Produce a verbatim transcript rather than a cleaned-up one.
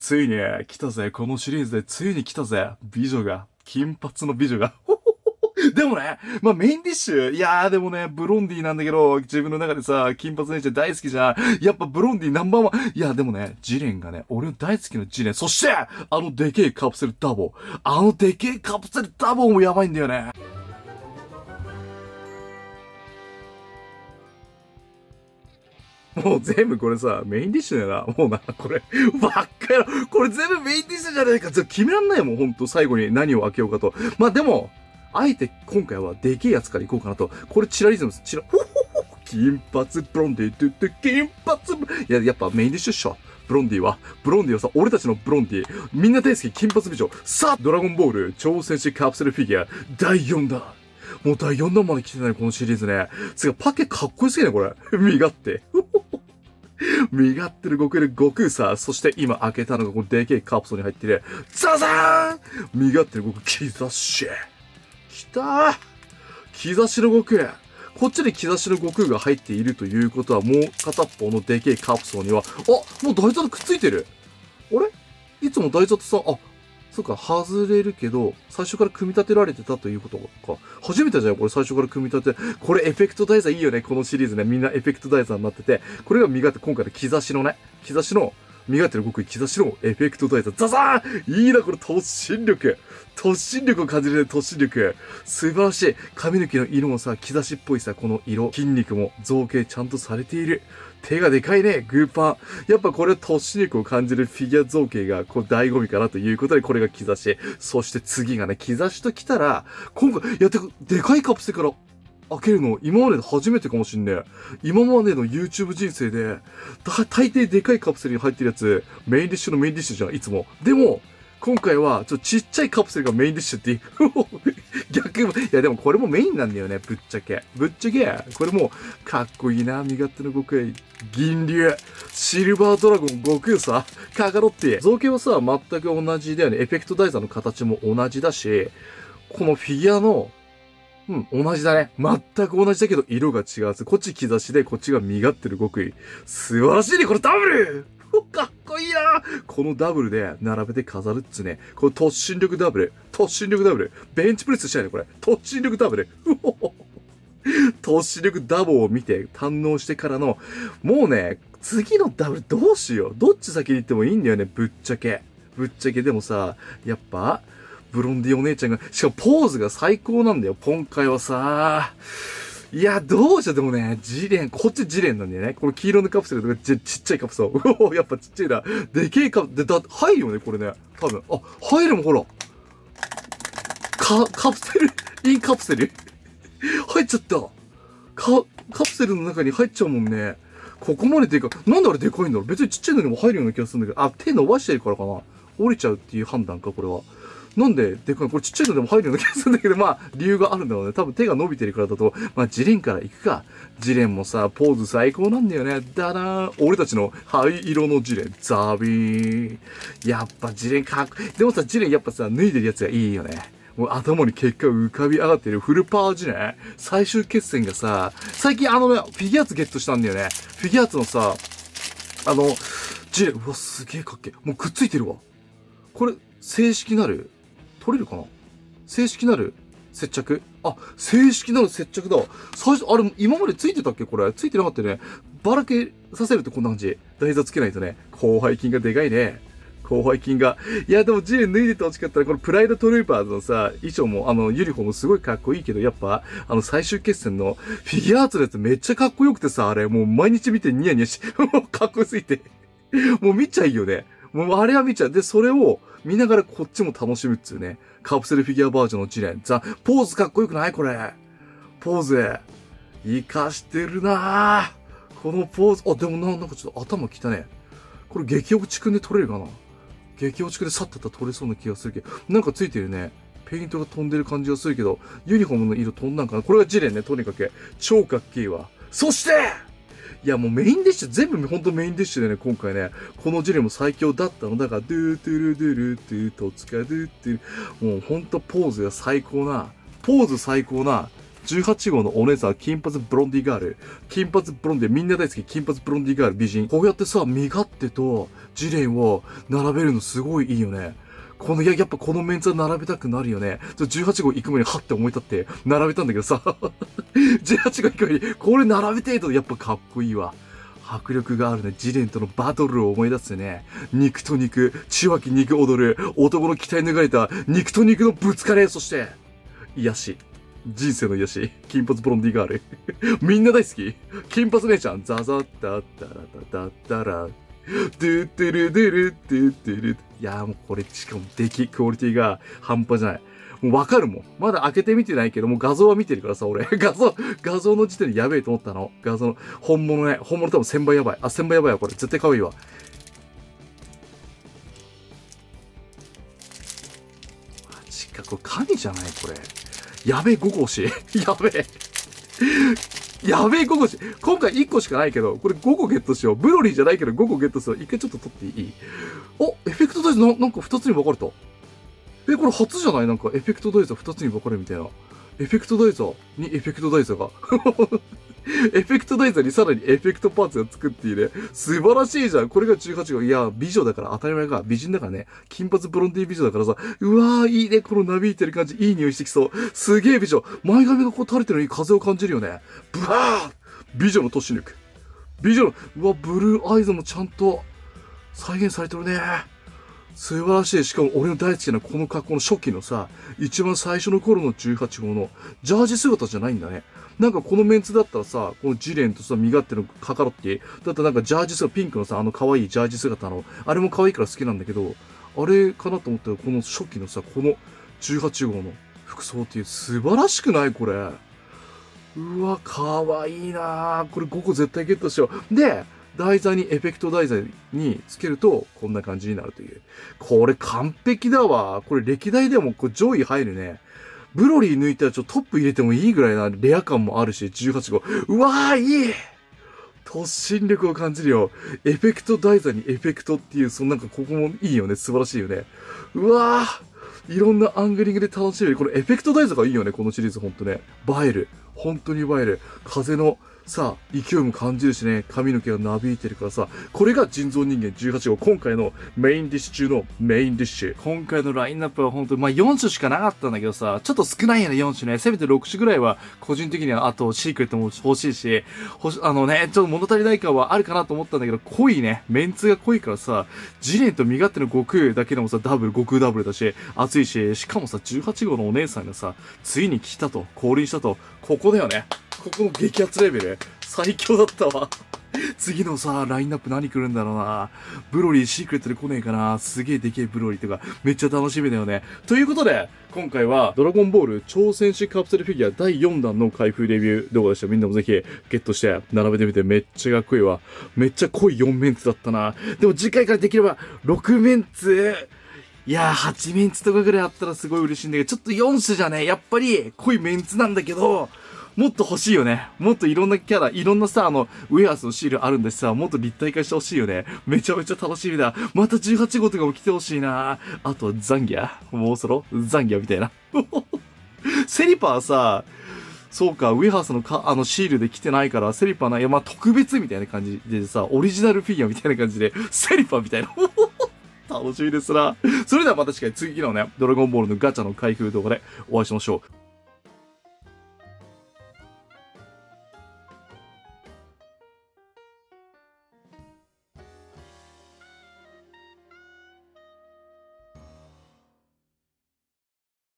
ついに来たぜ。このシリーズでついに来たぜ。美女が。金髪の美女が。でもね、まあ、メインディッシュ。いやーでもね、ブロンディなんだけど、自分の中でさ、金髪姉ちゃん大好きじゃん。やっぱブロンディナンバーワン。いや、でもね、ジレンがね、俺の大好きなジレン。そして、あのでけえカプセルダボ。あのでけえカプセルダボもやばいんだよね。もう全部これさ、メインディッシュだよな。もうな、これ、ばっかやろ。これ全部メインディッシュじゃないか。決めらんないもん、ほんと。最後に何を開けようかと。まあでも、あえて今回はでけえやつからいこうかなと。これチラリズムです。チラ、ほほほほ、金髪ブロンディって言って、金髪ブ、いや、やっぱメインディッシュっしょ。ブロンディは、ブロンディはさ、俺たちのブロンディ、みんな大好き金髪美女。さあ、ドラゴンボール、挑戦士カプセルフィギュア、だいよんだん。もうだいよんだんまで来てない、このシリーズね。つか、パケかっこよすぎね、これ。身勝手。身勝ってる悟空で悟空さ、そして今開けたのがこのでけえカプセルに入ってる。ザザーン身勝ってる悟空、兆し。きたー兆しの悟空。こっちで兆しの悟空が入っているということは、もう片方のでけえカプセルには、あ、もう台座とくっついてる。あれいつも台座とさ、あ、そっか、外れるけど、最初から組み立てられてたということか。初めてじゃん、これ最初から組み立て。これエフェクト台座いいよね、このシリーズね。みんなエフェクト台座になってて。これが身勝手、今回の兆しのね、兆しの、身勝手の極意、兆しのエフェクト台座。ザザーンいいな、これ突進力。突進力を感じるね、突進力。素晴らしい。髪の毛の色もさ、兆しっぽいさ、この色。筋肉も造形ちゃんとされている。手がでかいね、グーパン。やっぱこれ突進力を感じるフィギュア造形が、こう、醍醐味かなということで、これが兆し。そして次がね、兆しと来たら、今回、いや、てか、でかいカプセルから、開けるの、今までで初めてかもしんねえ。今までの YouTube 人生で、だ、大抵でかいカプセルに入ってるやつ、メインディッシュのメインディッシュじゃん、いつも。でも、今回は、ちょっとちっちゃいカプセルがメインディッシュっていう。逆も、いやでもこれもメインなんだよね、ぶっちゃけ。ぶっちゃけ、これも、かっこいいな、身勝手の悟空。銀龍、シルバードラゴン、悟空さ、カカロッティ。造形はさ、全く同じだよね。エフェクト台座の形も同じだし、このフィギュアの、うん、同じだね。全く同じだけど、色が違う。こっち兆しで、こっちが身勝ってる極意。素晴らしいね、これダブルかっこいいなこのダブルで並べて飾るっつね。この突進力ダブル。突進力ダブル。ベンチプレスしたいね、これ。突進力ダブル。突進力ダブルを見て堪能してからの、もうね、次のダブルどうしよう。どっち先に行ってもいいんだよね、ぶっちゃけ。ぶっちゃけでもさ、やっぱ、ブロンディお姉ちゃんが、しかもポーズが最高なんだよ、今回はさ。いや、どうしよう、でもね、ジレン、こっちジレンなんだよね。この黄色のカプセルとかち、ちっちゃいカプセル。うおやっぱちっちゃいな。でけえカプセル、で、だ、入るよね、これね。多分。あ、入るもん、ほら。か、カプセル、インカプセル入っちゃった。か、カプセルの中に入っちゃうもんね。ここまででかい。なんであれでかいんだろう。別にちっちゃいのにも入るような気がするんだけど。あ、手伸ばしてるからかな。降りちゃうっていう判断か、これは。なんででかいこれちっちゃいのでも入るような気がするんだけど、まあ、理由があるんだろうね。多分手が伸びてるからだと、まあ、ジレンから行くか。ジレンもさ、ポーズ最高なんだよね。だなー。俺たちの灰色のジレン。ザビーン。やっぱジレンかっこいい。でもさ、ジレンやっぱさ、脱いでるやつがいいよね。もう頭に結果浮かび上がってるフルパワージレン。最終決戦がさ、最近あのね、フィギュアーツゲットしたんだよね。フィギュアーツのさ、あの、ジレン、うわ、すげえかっけえ。もうくっついてるわ。これ、正式なる取れるかな正式なる接着あ、正式なる接着だ。最初、あれ、今までついてたっけこれ。ついてなかったよね。ばらけさせるとこんな感じ。台座つけないとね。広背筋がでかいね。広背筋が。いや、でもジレン脱いでてほしかったら、このプライドトルーパーズのさ、衣装も、あの、ユニフォームすごいかっこいいけど、やっぱ、あの、最終決戦のフィギュアーツのやつめっちゃかっこよくてさ、あれ、もう毎日見てニヤニヤし、かっこよすぎて。もう見ちゃいよね。もうあれは見ちゃう。で、それを見ながらこっちも楽しむっつうね。カプセルフィギュアバージョンのジレン。ザ、ポーズかっこよくないこれ。ポーズ。活かしてるなぁ。このポーズ。あ、でもな、なんかちょっと頭きたね。これ激落ちくんで撮れるかな激落ちくんでさっとったら撮れそうな気がするけど。なんかついてるね。ペイントが飛んでる感じがするけど、ユニフォームの色飛んだんかなこれがジレンね、とにかく。超かっけえわ。そしていやもうメインディッシュ、全部ほんとメインディッシュでね、今回ね、このジレンも最強だったの。だから、ドゥートゥルドゥルトゥトツカドゥトゥル、もうほんとポーズが最高な、ポーズ最高なじゅうはち号のお姉さん、金髪ブロンディガール。金髪ブロンディ、みんな大好き、金髪ブロンディガール美人。こうやってさ、身勝手とジレンを並べるのすごいいいよね。この、いや、やっぱこのメンツは並べたくなるよね。じゅうはち号行く前にはって思い立って並べたんだけどさ。じゅうはち号行く前に、これ並べてえとやっぱかっこいいわ。迫力があるね。ジレンとのバトルを思い出すね。肉と肉、血湧き肉踊る、男の鍛え抜かれた肉と肉のぶつかれ、そして、癒し。人生の癒し。金髪ブロンディガール。みんな大好き。金髪姉ちゃん。ザザッタッタラタタッタラ。ドゥッドゥルドゥルドゥッドゥル。いやーもうこれ、しかも出来、クオリティが半端じゃない。もうわかるもん。まだ開けてみてないけど、もう画像は見てるからさ、俺。画像、画像の時点でやべえと思ったの。画像の、本物ね。本物多分せんばいやばい。あ、せんばいやばいわ、これ。絶対可愛いわ。マジか、これ神じゃないこれ。やべえ、ごこ押し。やべえ。やべえ、ごこ押し。今回いっこしかないけど、これごこゲットしよう。ブロリーじゃないけどごこゲットする。一回ちょっと取っていい？お、エフェクトダイズな、なんかふたつに分かれた。え、これ初じゃない？なんかエフェクトダイザーふたつに分かれるみたいな。エフェクトダイザーにエフェクトダイザーが。エフェクトダイザーにさらにエフェクトパーツが作っている。素晴らしいじゃん。これがじゅうはち号。いや、美女だから当たり前か。美人だからね。金髪ブロンディ美女だからさ。うわー、いいね。このなびいてる感じ。いい匂いしてきそう。すげえ美女。前髪がこう垂れてるのに風を感じるよね。ブワー美女の突進力。美女の、うわ、ブルーアイズもちゃんと再現されてるね。素晴らしい。しかも俺の大好きなこの格好の初期のさ、一番最初の頃のじゅうはち号のジャージ姿じゃないんだね。なんかこのメンツだったらさ、このジレンとさ、身勝手のカカロッティ、だったらなんかジャージ姿、ピンクのさ、あの可愛いジャージ姿の、あれも可愛いから好きなんだけど、あれかなと思ったらこの初期のさ、このじゅうはち号の服装っていう素晴らしくないこれ。うわ、可愛いなぁ。これごこ絶対ゲットしよう。で、台座にエフェクト台座につけると、こんな感じになるという。これ完璧だわ。これ歴代でもこれ上位入るね。ブロリー抜いたらちょっとトップ入れてもいいぐらいなレア感もあるし、じゅうはち号。うわー、いい突進力を感じるよ。エフェクト台座にエフェクトっていう、そのなんかここもいいよね。素晴らしいよね。うわー、いろんなアングリングで楽しめる。これエフェクト台座がいいよね。このシリーズほんとね。映える。本当に映える。風の、さあ、勢いも感じるしね、髪の毛がなびいてるからさ、これが人造人間じゅうはち号、今回のメインディッシュ中のメインディッシュ。今回のラインナップは本当に、まあよん種しかなかったんだけどさ、ちょっと少ないよね、よん種ね。せめてろく種ぐらいは、個人的には、あと、シークレットも欲しいし、欲し、あのね、ちょっと物足りない感はあるかなと思ったんだけど、濃いね、メンツが濃いからさ、ジレンと身勝手の悟空だけでもさ、ダブル、悟空ダブルだし、熱いし、しかもさ、じゅうはち号のお姉さんがさ、ついに来たと、降臨したと、ここだよね。ここの激アツレベル。最強だったわ。次のさ、ラインナップ何来るんだろうな。ブロリーシークレットで来ねえかな。すげえでけえブロリーとか、めっちゃ楽しみだよね。ということで、今回はドラゴンボール超戦士カプセルフィギュアだいよんだんの開封レビュー動画でした。みんなもぜひゲットして並べてみてめっちゃかっこいいわ。めっちゃ濃いよんメンツだったな。でも次回からできればろくメンツ。いやー、はちメンツとかぐらいあったらすごい嬉しいんだけど、ちょっとよん種じゃね、やっぱり濃いメンツなんだけど、もっと欲しいよね。もっといろんなキャラ、いろんなさ、あの、ウェアースのシールあるんでさ、もっと立体化してほしいよね。めちゃめちゃ楽しみだ。またじゅうはち号とかも来てほしいな。あと、ザンギャもうそろザンギャみたいな。セリパーさ、そうか、ウェハースのか、あの、シールで来てないから、セリパーな、いや、まあ、特別みたいな感じでさ、オリジナルフィギュアみたいな感じで、セリパーみたいな。楽しみですな。それではまた次回次のね、ドラゴンボールのガチャの開封動画でお会いしましょう。